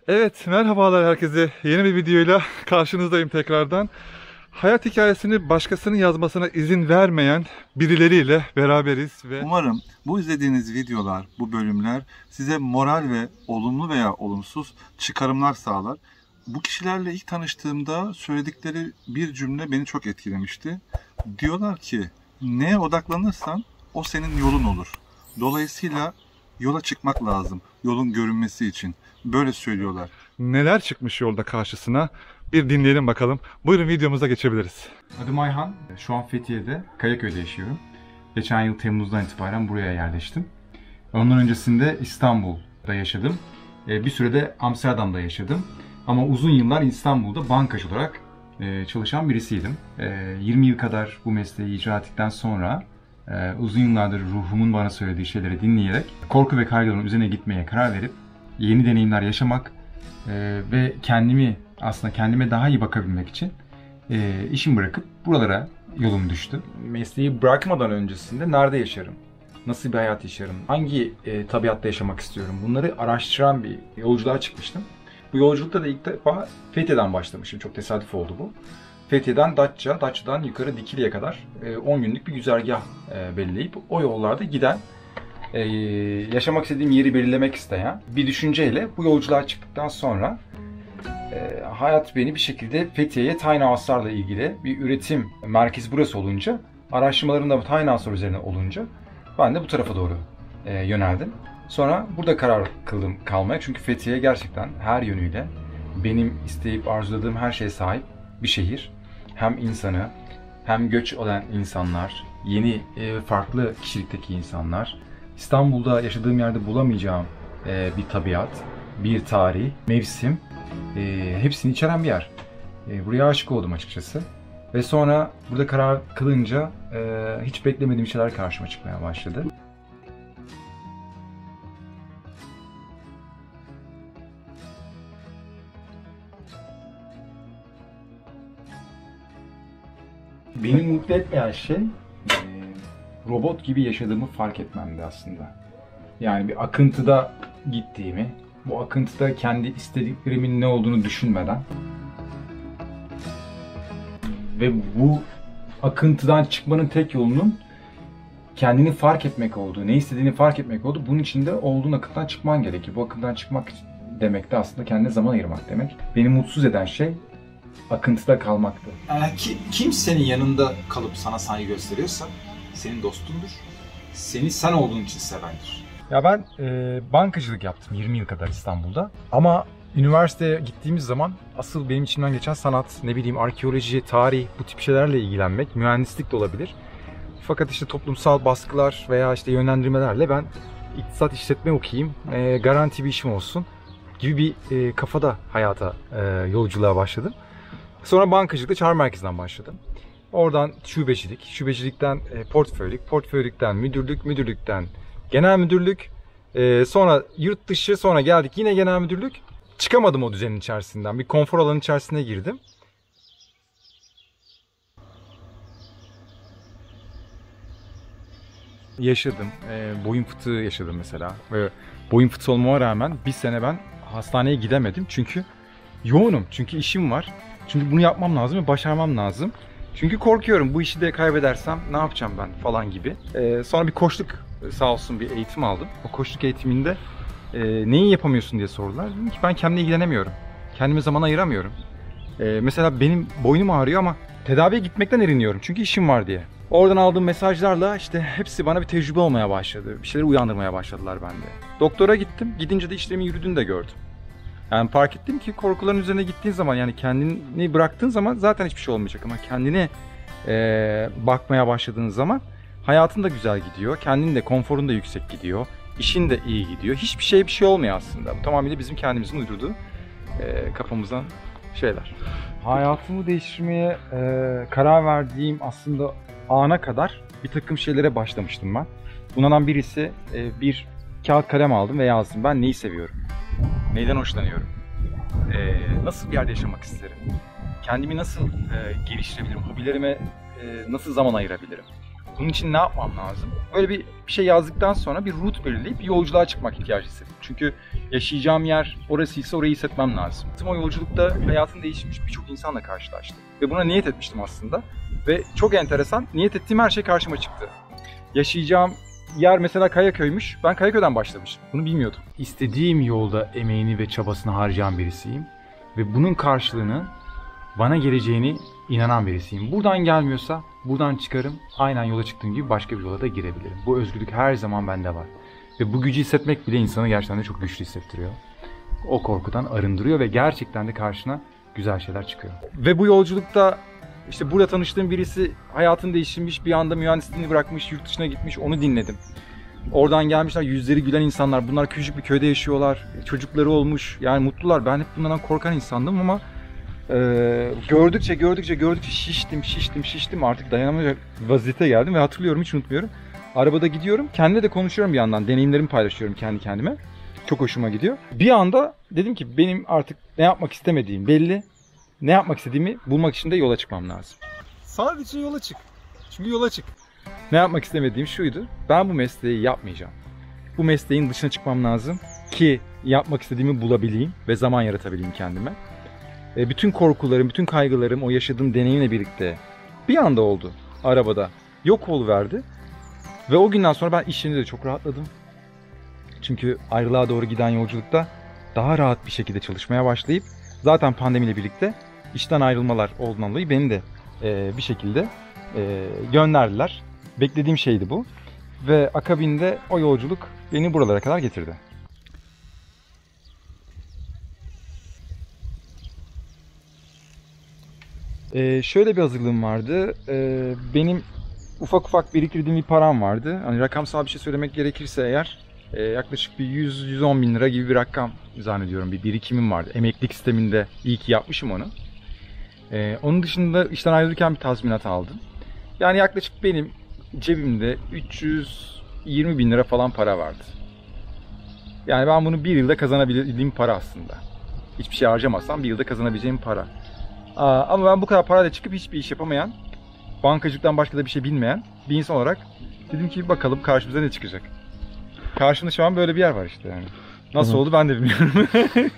Evet, merhabalar herkese. Yeni bir videoyla karşınızdayım tekrardan. Hayat hikayesini başkasının yazmasına izin vermeyen birileriyle beraberiz ve Umarım bu izlediğiniz videolar, bu bölümler size moral ve olumlu veya olumsuz çıkarımlar sağlar. Bu kişilerle ilk tanıştığımda söyledikleri bir cümle beni çok etkilemişti. Diyorlar ki, neye odaklanırsan o senin yolun olur. Dolayısıyla yola çıkmak lazım, yolun görünmesi için. Böyle söylüyorlar. neler çıkmış yolda karşısına bir dinleyelim bakalım. Buyurun videomuza geçebiliriz. Adım Ayhan. Şu an Fethiye'de, Kayaköy'de yaşıyorum. Geçen yıl Temmuz'dan itibaren buraya yerleştim. Ondan öncesinde İstanbul'da yaşadım. Bir sürede Amsterdam'da yaşadım. Ama uzun yıllar İstanbul'da bankacı olarak çalışan birisiydim. 20 yıl kadar bu mesleği icra ettikten sonra uzun yıllardır ruhumun bana söylediği şeyleri dinleyerek korku ve kaygıların üzerine gitmeye karar verip yeni deneyimler yaşamak ve kendime daha iyi bakabilmek için işimi bırakıp buralara yolum düştü. Mesleği bırakmadan öncesinde nerede yaşarım? Nasıl bir hayat yaşarım? Hangi tabiatta yaşamak istiyorum? Bunları araştıran bir yolculuğa çıkmıştım. Bu yolculukta da ilk defa Fethiye'den başlamışım. Çok tesadüf oldu bu. Fethiye'den Datça'dan yukarı Dikili'ye kadar 10 günlük bir güzergah belirleyip o yollarda giden, yaşamak istediğim yeri belirlemek isteyen bir düşünceyle bu yolculuğa çıktıktan sonra hayat beni bir şekilde Fethiye'ye tiny house'larla ilgili bir üretim merkezi burası olunca, araştırmalarım da tiny house'lar üzerine olunca ben de bu tarafa doğru yöneldim. Sonra burada karar kıldım kalmaya çünkü Fethiye gerçekten her yönüyle benim isteyip arzuladığım her şeye sahip bir şehir. Hem insanı, hem göç olan insanlar, yeni farklı kişilikteki insanlar, İstanbul'da yaşadığım yerde bulamayacağım bir tabiat, bir tarih, mevsim, hepsini içeren bir yer. Buraya aşık oldum açıkçası. Ve sonra burada karar kılınca hiç beklemediğim şeyler karşıma çıkmaya başladı. Beni mutlu etmeyen şey robot gibi yaşadığımı fark etmemdi aslında. Yani bir akıntıda gittiğimi, bu akıntıda kendi istediklerimin ne olduğunu düşünmeden ve bu akıntıdan çıkmanın tek yolunun kendini fark etmek olduğu, ne istediğini fark etmek olduğu, bunun içinde olduğun akıntıdan çıkman gerekir. Bu akıntıdan çıkmak demek de aslında kendine zaman ayırmak demek. Beni mutsuz eden şey akıntıda kalmaktı. Yani kim senin yanında kalıp sana saygı gösteriyorsa senin dostundur. Seni sen olduğun için sevendir. Ya ben bankacılık yaptım 20 yıl kadar İstanbul'da. Ama üniversiteye gittiğimiz zaman asıl benim içimden geçen sanat, arkeoloji, tarih, bu tip şeylerle ilgilenmek, mühendislik de olabilir. Fakat işte toplumsal baskılar veya işte yönlendirmelerle ben iktisat işletme okuyayım, garanti bir işim olsun gibi bir kafada hayata, yolculuğa başladım. Sonra bankacılıkta çağrı merkezinden başladım. Oradan şubecilikten portföylük, portföylükten müdürlük, müdürlükten genel müdürlük, sonra yurt dışı, sonra geldik yine genel müdürlük. Çıkamadım o düzenin içerisinden, bir konfor alanı içerisine girdim. Yaşadım, boyun fıtığı yaşadım mesela. Ve boyun fıtığı olmama rağmen bir sene ben hastaneye gidemedim çünkü yoğunum, çünkü işim var. Çünkü bunu yapmam lazım ve başarmam lazım. Çünkü korkuyorum, bu işi de kaybedersem ne yapacağım ben falan gibi. Sonra bir koçluk sağ olsun bir eğitim aldım. O koçluk eğitiminde neyi yapamıyorsun diye sordular. Dedim ki ben kendimle ilgilenemiyorum. Kendime zaman ayıramıyorum. Mesela benim boynum ağrıyor ama tedaviye gitmekten eriniyorum. Çünkü işim var diye. Oradan aldığım mesajlarla işte hepsi bana bir tecrübe olmaya başladı. Bir şeyleri uyandırmaya başladılar bende. Doktora gittim. Gidince de işlerimin yürüdüğünü de gördüm. Yani fark ettim ki korkuların üzerine gittiğin zaman, yani kendini bıraktığın zaman zaten hiçbir şey olmayacak ama kendine bakmaya başladığın zaman hayatın da güzel gidiyor, kendin de konforun da yüksek gidiyor, işin de iyi gidiyor. Hiçbir şey olmuyor aslında. Bu tamamıyla bizim kendimizin uydurduğu kafamızdan şeyler. Hayatımı değiştirmeye karar verdiğim aslında ana kadar bir takım şeylere başlamıştım ben. Bunlardan birisi bir kağıt kalem aldım ve yazdım. Ben neyi seviyorum? Neyden hoşlanıyorum? Nasıl bir yerde yaşamak isterim? Kendimi nasıl geliştirebilirim? Hobilerime nasıl zaman ayırabilirim? Bunun için ne yapmam lazım? Böyle bir şey yazdıktan sonra bir rut belirleyip bir yolculuğa çıkmak ihtiyacı hissettim. Çünkü yaşayacağım yer orasıysa orayı hissetmem lazım. O yolculukta hayatım değişmiş, birçok insanla karşılaştım. Ve buna niyet etmiştim aslında. Ve çok enteresan, niyet ettiğim her şey karşıma çıktı. Yaşayacağım yer mesela Kayaköy'müş. Ben Kayaköy'den başlamıştım. Bunu bilmiyordum. İstediğim yolda emeğini ve çabasını harcayan birisiyim. Ve bunun karşılığını bana geleceğini inanan birisiyim. Buradan gelmiyorsa buradan çıkarım. Aynen yola çıktığım gibi başka bir yola da girebilirim. Bu özgürlük her zaman bende var. Ve bu gücü hissetmek bile insanı gerçekten de çok güçlü hissettiriyor. O korkudan arındırıyor ve gerçekten de karşına güzel şeyler çıkıyor. Ve bu yolculukta işte burada tanıştığım birisi hayatını değiştirmiş, bir anda mühendisliğini bırakmış, yurt dışına gitmiş, onu dinledim. Oradan gelmişler, yüzleri gülen insanlar. Bunlar küçük bir köyde yaşıyorlar, çocukları olmuş, yani mutlular. Ben hep bunlardan korkan insandım ama gördükçe şiştim. Artık dayanamayacak vaziyete geldim ve hatırlıyorum, hiç unutmuyorum. Arabada gidiyorum, kendimle de konuşuyorum bir yandan. Deneyimlerimi paylaşıyorum kendi kendime. Çok hoşuma gidiyor. Bir anda dedim ki benim artık ne yapmak istemediğim belli. Ne yapmak istediğimi bulmak için de yola çıkmam lazım. Sadece yola çık. Çünkü yola çık. Ne yapmak istemediğim şuydu. Ben bu mesleği yapmayacağım. Bu mesleğin dışına çıkmam lazım ki yapmak istediğimi bulabileyim ve zaman yaratabileyim kendime. Bütün korkularım, bütün kaygılarım o yaşadığım deneyimle birlikte bir anda oldu arabada. Yok oluverdi. Ve o günden sonra ben iş yerinde de çok rahatladım. Çünkü ayrılığa doğru giden yolculukta daha rahat bir şekilde çalışmaya başlayıp zaten pandemiyle birlikte işten ayrılmalar olduğundan dolayı beni de bir şekilde gönderdiler. Beklediğim şeydi bu. Ve akabinde o yolculuk beni buralara kadar getirdi. Şöyle bir hazırlığım vardı. Benim ufak biriktirdiğim bir param vardı. Hani rakamsal bir şey söylemek gerekirse eğer yaklaşık bir 100-110 bin lira gibi bir rakam zannediyorum. Bir birikimim vardı. Emeklilik sisteminde iyi ki yapmışım onu. Onun dışında işten ayrılırken bir tazminat aldım. Yani yaklaşık benim cebimde 320 bin lira falan para vardı. Yani ben bunu bir yılda kazanabildiğim para aslında. Hiçbir şey harcamazsam bir yılda kazanabileceğim para. Ama ben bu kadar parayla çıkıp hiçbir iş yapamayan, bankacılıktan başka da bir şey bilmeyen bir insan olarak dedim ki bakalım karşımıza ne çıkacak. Karşımda şu an böyle bir yer var işte yani. Nasıl oldu ben de bilmiyorum.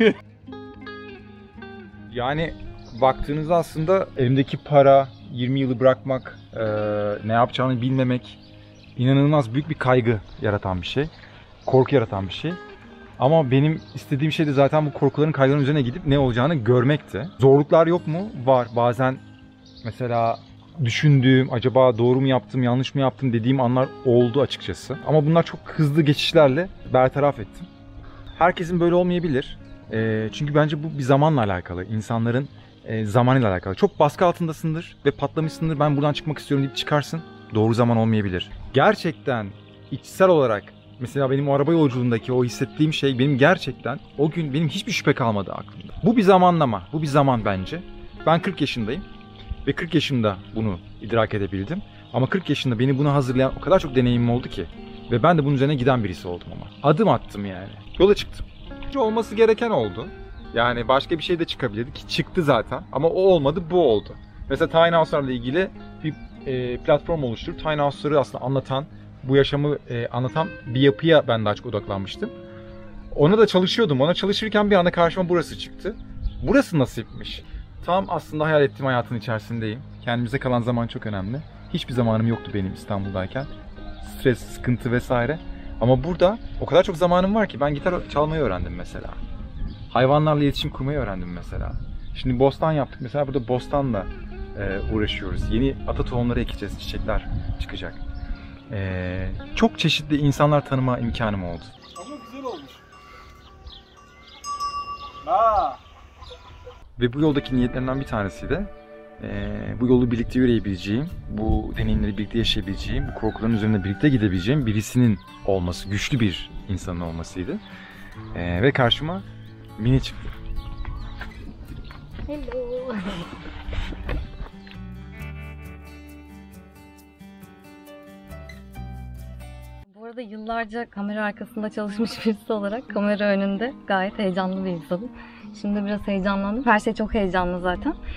Yani baktığınızda aslında elimdeki para, 20 yılı bırakmak, ne yapacağını bilmemek inanılmaz büyük bir kaygı yaratan bir şey. Korku yaratan bir şey. Ama benim istediğim şey de zaten bu korkuların, kaygıların üzerine gidip ne olacağını görmekti. Zorluklar yok mu? Var. Bazen mesela düşündüğüm, acaba doğru mu yaptım, yanlış mı yaptım dediğim anlar oldu açıkçası. Ama bunlar çok hızlı geçişlerle bertaraf ettim. Herkesin böyle olmayabilir. Çünkü bence bu bir zamanla alakalı. İnsanların zamanıyla alakalı. Çok baskı altındasındır ve patlamışsındır. Ben buradan çıkmak istiyorum deyip çıkarsın. Doğru zaman olmayabilir. Gerçekten içsel olarak mesela benim o araba yolculuğundaki o hissettiğim şey benim gerçekten o gün benim hiçbir şüphe kalmadı aklımda. Bu bir zamanlama. Bu bir zaman bence. Ben 40 yaşındayım. Ve 40 yaşında bunu idrak edebildim. Ama 40 yaşında beni buna hazırlayan o kadar çok deneyimim oldu ki. Ve ben de bunun üzerine giden birisi oldum ama. Adım attım yani. Yola çıktım. Olması gereken oldu. Yani başka bir şey de çıkabilirdi ki çıktı zaten. Ama o olmadı, bu oldu. Mesela Tiny House'larla ilgili bir platform oluşturup Tiny House'ları aslında anlatan, bu yaşamı anlatan bir yapıya ben daha çok odaklanmıştım. Ona da çalışıyordum. Ona çalışırken bir anda karşıma burası çıktı. Burası nasipmiş. Tam aslında hayal ettiğim hayatın içerisindeyim. Kendimize kalan zaman çok önemli. Hiçbir zamanım yoktu benim İstanbul'dayken. Stres, sıkıntı vesaire. Ama burada o kadar çok zamanım var ki ben gitar çalmayı öğrendim mesela. Hayvanlarla iletişim kurmayı öğrendim mesela. Şimdi bostan yaptık. Mesela burada bostanla uğraşıyoruz. Yeni ata tohumları ekeceğiz. Çiçekler çıkacak. Çok çeşitli insanlar tanıma imkanım oldu. Ama güzel olmuş. Ve bu yoldaki niyetlerimden bir tanesi de bu yolu birlikte yürüyebileceğim, bu deneyimleri birlikte yaşayabileceğim, bu korkuların üzerine birlikte gidebileceğim birisinin olması, güçlü bir insanın olmasıydı. Ve karşıma Mini çıktı. Hello. Bu arada yıllarca kamera arkasında çalışmış birisi olarak kamera önünde gayet heyecanlı bir insanım. Şimdi biraz heyecanlandım. Her şey çok heyecanlı zaten.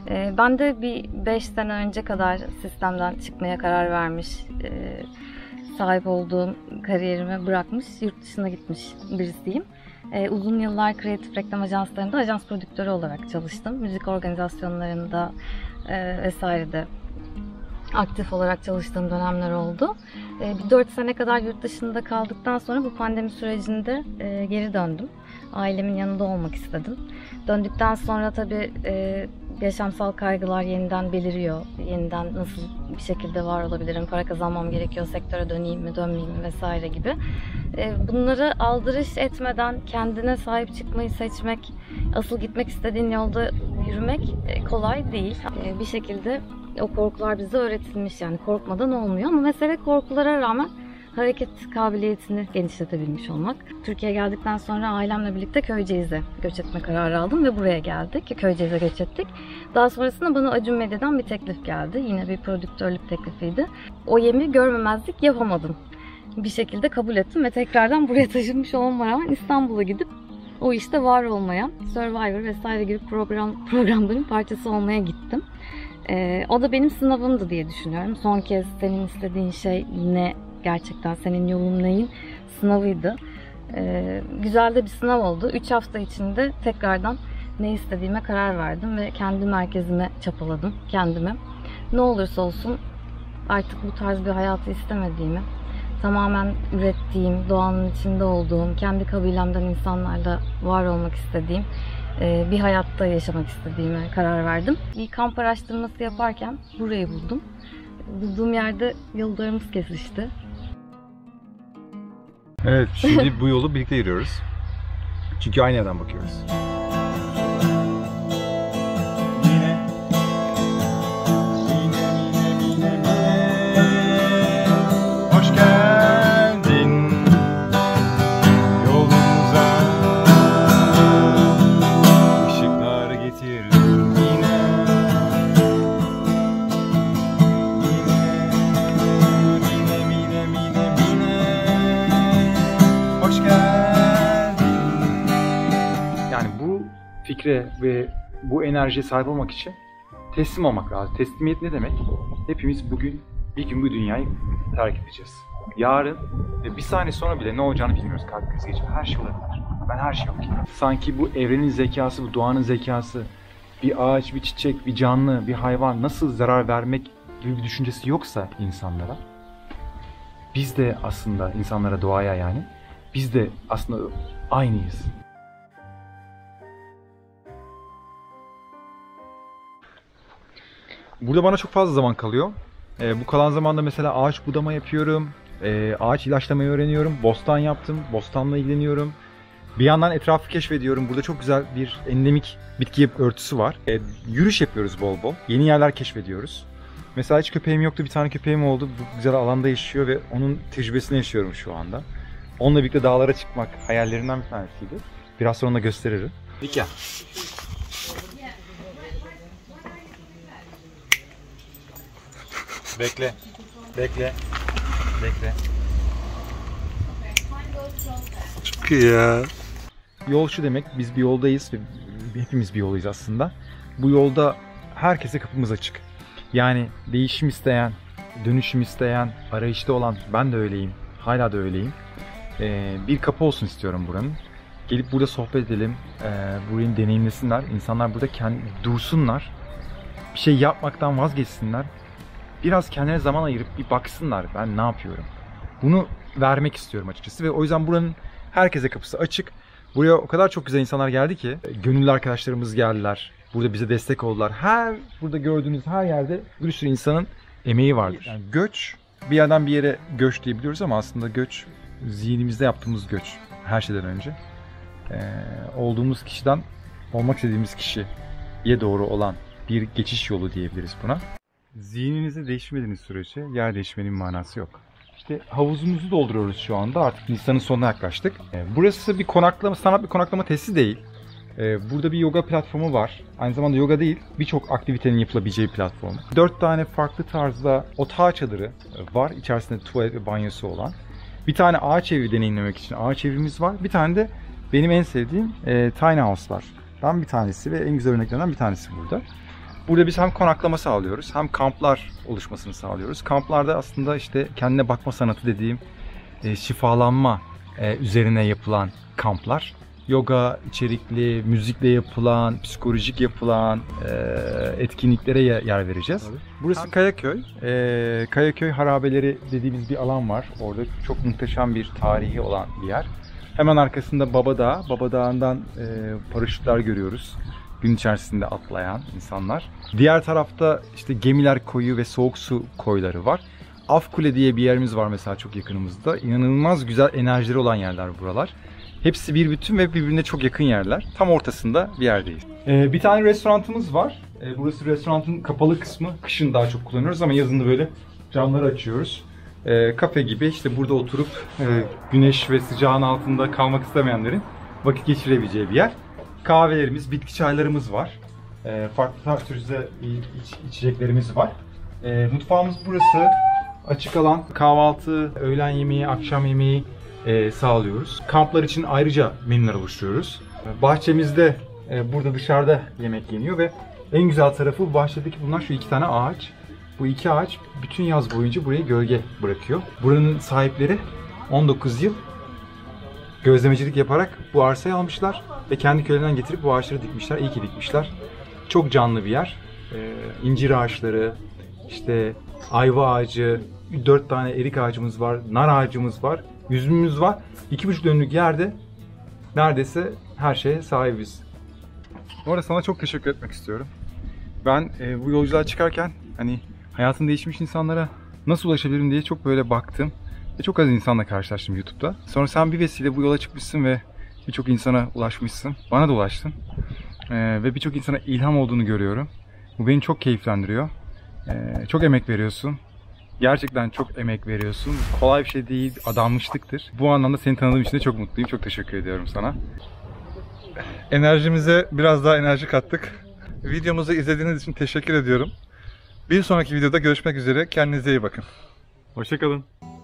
Ben de bir 5 sene önce kadar sistemden çıkmaya karar vermiş, sahip olduğum kariyerimi bırakmış, yurt dışına gitmiş birisiyim. Uzun yıllar kreatif reklam ajanslarında ajans prodüktörü olarak çalıştım. Müzik organizasyonlarında vesairede aktif olarak çalıştığım dönemler oldu. Bir 4 sene kadar yurt dışında kaldıktan sonra bu pandemi sürecinde geri döndüm. Ailemin yanında olmak istedim. Döndükten sonra tabii yaşamsal kaygılar yeniden beliriyor. Yeniden nasıl bir şekilde var olabilirim, para kazanmam gerekiyor, sektöre döneyim mi, dönmeyeyim mi vesaire gibi. Bunları aldırış etmeden kendine sahip çıkmayı seçmek, asıl gitmek istediğin yolda yürümek kolay değil. Bir şekilde o korkular bize öğretilmiş, yani korkmadan olmuyor ama mesele korkulara rağmen hareket kabiliyetini genişletebilmiş olmak. Türkiye'ye geldikten sonra ailemle birlikte Köyceğiz'e göç etme kararı aldım ve buraya geldik. Köyceğiz'e göç ettik. Daha sonrasında bana Acun Medya'dan bir teklif geldi. Yine bir prodüktörlük teklifiydi. O yemi görmemezlik yapamadım. Bir şekilde kabul ettim ve tekrardan buraya taşınmış olmama rağmen İstanbul'a gidip o işte var olmayan Survivor vesaire gibi programların parçası olmaya gittim. O da benim sınavımdı diye düşünüyorum. Son kez senin istediğin şey ne? Gerçekten senin yolun neyin? Sınavıydı. Güzel de bir sınav oldu. 3 hafta içinde tekrardan ne istediğime karar verdim ve kendi merkezime çapaladım kendime. Ne olursa olsun artık bu tarz bir hayatı istemediğimi, tamamen ürettiğim, doğanın içinde olduğum, kendi kabilemden insanlarla var olmak istediğim bir hayatta yaşamak istediğime karar verdim. Bir kamp araştırması yaparken burayı buldum. Bulduğum yerde yollarımız kesişti. Evet, şimdi bu yolu birlikte yürüyoruz. Çünkü aynı yerden bakıyoruz. Hoş geldin yolumuza. Işıklar getirdim yine. Hoş geldin. Yani bu fikre ve bu enerjiye sahip olmak için teslim olmak lazım. Teslimiyet ne demek? Hepimiz bugün bir gün bu dünyayı terk edeceğiz. Yarın ve bir saniye sonra bile ne olacağını bilmiyoruz. Kalp krizi geçiyor. Her şey olabilir. Ben her şey okuyayım. Sanki bu evrenin zekası, bu doğanın zekası, bir ağaç, bir çiçek, bir canlı, bir hayvan nasıl zarar vermek gibi bir düşüncesi yoksa insanlara, biz de aslında insanlara, doğaya yani, biz de aslında aynıyız. Burada bana çok fazla zaman kalıyor. Bu kalan zamanda mesela ağaç budama yapıyorum, ağaç ilaçlamayı öğreniyorum, bostan yaptım, bostanla ilgileniyorum. Bir yandan etrafı keşfediyorum. Burada çok güzel bir endemik bitki örtüsü var. Yürüyüş yapıyoruz bol bol. Yeni yerler keşfediyoruz. Mesela hiç köpeğim yoktu, bir tane köpeğim oldu. Bu güzel alanda yaşıyor ve onun tecrübesini yaşıyorum şu anda. Onunla birlikte dağlara çıkmak hayallerimden bir tanesiydi. Biraz sonra onu da gösteririm. Vika. Bekle. Bekle. Bekle. Çok iyi ya. Yol şu demek, biz bir yoldayız ve hepimiz bir yoldayız aslında. Bu yolda herkese kapımız açık. Yani değişim isteyen, dönüşüm isteyen, arayışta olan, ben de öyleyim, hala da öyleyim. Bir kapı olsun istiyorum buranın. Gelip burada sohbet edelim, burayı deneyimlesinler. İnsanlar burada dursunlar, bir şey yapmaktan vazgeçsinler. Biraz kendine zaman ayırıp bir baksınlar, ben ne yapıyorum. Bunu vermek istiyorum açıkçası ve o yüzden buranın herkese kapısı açık. Buraya o kadar çok güzel insanlar geldi ki, gönüllü arkadaşlarımız geldiler. Burada bize destek oldular. Burada gördüğünüz her yerde bir sürü insanın emeği vardır. Yani göç, bir yerden bir yere göç diyebiliyoruz ama aslında göç, zihnimizde yaptığımız göç her şeyden önce. Olduğumuz kişiden olmak istediğimiz kişiye doğru olan bir geçiş yolu diyebiliriz buna. Zihninizi değiştirmediğiniz sürece yer değişmenin manası yok. İşte havuzumuzu dolduruyoruz şu anda. Artık Nisan'ın sonuna yaklaştık. Burası bir konaklama, sanat bir konaklama tesisi değil. Burada bir yoga platformu var. Aynı zamanda yoga değil, birçok aktivitenin yapılabileceği platform. 4 tane farklı tarzda otağı çadırı var. İçerisinde tuvalet ve banyosu olan. Bir tane ağaç evi deneyimlemek için ağaç evimiz var. Bir tane de benim en sevdiğim tiny house'lardan bir tanesi ve en güzel örneklerinden bir tanesi burada. Burada biz hem konaklama sağlıyoruz hem kamplar oluşmasını sağlıyoruz. Kamplarda aslında işte kendine bakma sanatı dediğim şifalanma üzerine yapılan kamplar. Yoga içerikli, müzikle yapılan, psikolojik yapılan etkinliklere yer vereceğiz. Tabii. Burası Kayaköy. Kayaköy harabeleri dediğimiz bir alan var. Orada çok muhteşem bir tarihi olan bir yer. Hemen arkasında Babadağ. Babadağ'ından paraşütler görüyoruz. Gün içerisinde atlayan insanlar. Diğer tarafta işte gemiler koyu ve soğuk su koyları var. Afkule diye bir yerimiz var mesela çok yakınımızda. İnanılmaz güzel enerjileri olan yerler buralar. Hepsi bir bütün ve birbirine çok yakın yerler. Tam ortasında bir yerdeyiz. Bir tane restoranımız var. Burası restoranın kapalı kısmı. Kışın daha çok kullanıyoruz ama yazın da böyle camları açıyoruz. Kafe gibi işte burada oturup güneş ve sıcağın altında kalmak istemeyenlerin vakit geçirebileceği bir yer. Kahvelerimiz, bitki çaylarımız var. Farklı türde içeceklerimiz var. Mutfağımız burası. Açık alan, kahvaltı, öğlen yemeği, akşam yemeği sağlıyoruz. Kamplar için ayrıca menüler oluşturuyoruz. Bahçemizde burada dışarıda yemek yeniyor ve en güzel tarafı bu bahçedeki bunlar şu 2 tane ağaç. Bu 2 ağaç bütün yaz boyunca buraya gölge bırakıyor. Buranın sahipleri 19 yıl gözlemecilik yaparak bu arsayı almışlar ve kendi köylerinden getirip bu ağaçları dikmişler. İyi ki dikmişler. Çok canlı bir yer. İncir ağaçları, işte ayva ağacı, 4 tane erik ağacımız var, nar ağacımız var, üzümümüz var. 2,5 dönümlük yerde neredeyse her şeye sahibiz. Bu arada sana çok teşekkür etmek istiyorum. Ben bu yolculuğa çıkarken hani hayatını değişmiş insanlara nasıl ulaşabilirim diye çok böyle baktım. Ve çok az insanla karşılaştım YouTube'da. Sonra sen bir vesile bu yola çıkmışsın ve birçok insana ulaşmışsın. Bana da ulaştın. Ve birçok insana ilham olduğunu görüyorum. Bu beni çok keyiflendiriyor. Çok emek veriyorsun. Gerçekten çok emek veriyorsun. Kolay bir şey değil, adanmışlıktır. Bu anlamda seni tanıdığım için de çok mutluyum. Çok teşekkür ediyorum sana. Enerjimize biraz daha enerji kattık. Videomuzu izlediğiniz için teşekkür ediyorum. Bir sonraki videoda görüşmek üzere. Kendinize iyi bakın. Hoşça kalın.